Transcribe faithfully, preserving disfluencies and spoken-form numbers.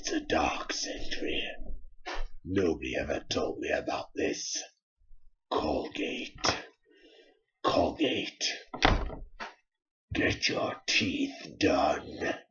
It's a dark century. Nobody ever told me about this. Colgate. Colgate. Get your teeth done.